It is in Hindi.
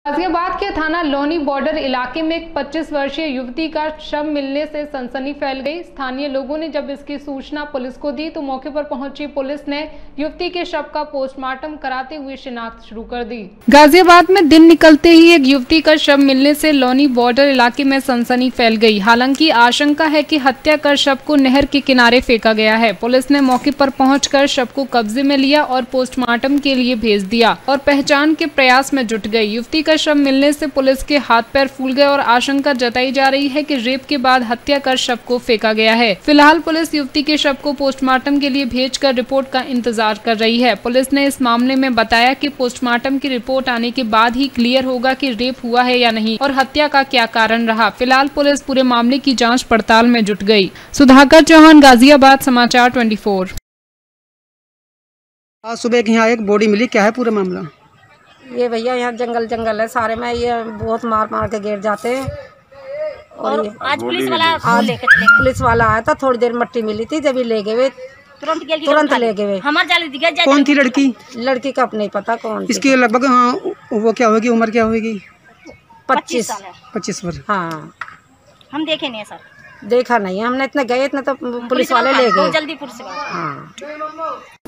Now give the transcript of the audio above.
गाजियाबाद के थाना लोनी बॉर्डर इलाके में एक 25 वर्षीय युवती का शव मिलने से सनसनी फैल गई। स्थानीय लोगों ने जब इसकी सूचना पुलिस को दी तो मौके पर पहुंची पुलिस ने युवती के शव का पोस्टमार्टम कराते हुए शिनाख्त शुरू कर दी। गाजियाबाद में दिन निकलते ही एक युवती का शव मिलने से लोनी बॉर्डर इलाके में सनसनी फैल गई। हालांकि आशंका है कि हत्या कर शव को नहर के किनारे फेंका गया है। पुलिस ने मौके पर पहुंचकर शव को कब्जे में लिया और पोस्टमार्टम के लिए भेज दिया और पहचान के प्रयास में जुट गई। युवती का शव मिलने से पुलिस के हाथ पैर फूल गए और आशंका जताई जा रही है कि रेप के बाद हत्या कर शव को फेंका गया है। फिलहाल पुलिस युवती के शव को पोस्टमार्टम के लिए भेजकर रिपोर्ट का इंतजार कर रही है। पुलिस ने इस मामले में बताया कि पोस्टमार्टम की रिपोर्ट आने के बाद ही क्लियर होगा कि रेप हुआ है या नहीं और हत्या का क्या कारण रहा। फिलहाल पुलिस पूरे मामले की जाँच पड़ताल में जुट गयी। सुधाकर चौहान, गाजियाबाद, समाचार 24। आज सुबह यहाँ एक बॉडी मिली, क्या है पूरा मामला? ये भैया यहाँ जंगल है सारे में, ये बहुत मार के गिर जाते हैं। और आज पुलिस वाला आया था, थोड़ी देर मट्टी मिली थी, जब ये ले गए तुरंत ले गए। कौन थी लड़की? लड़की का नहीं पता कौन। इसकी लगभग हाँ वो क्या होगी, उम्र क्या होगी? 25 वर्ष। हाँ, हम देखे नहीं सर, देखा नहीं हमने, इतने गए इतने तो पुलिस वाले ले गए जल्दी पुलिस। हाँ।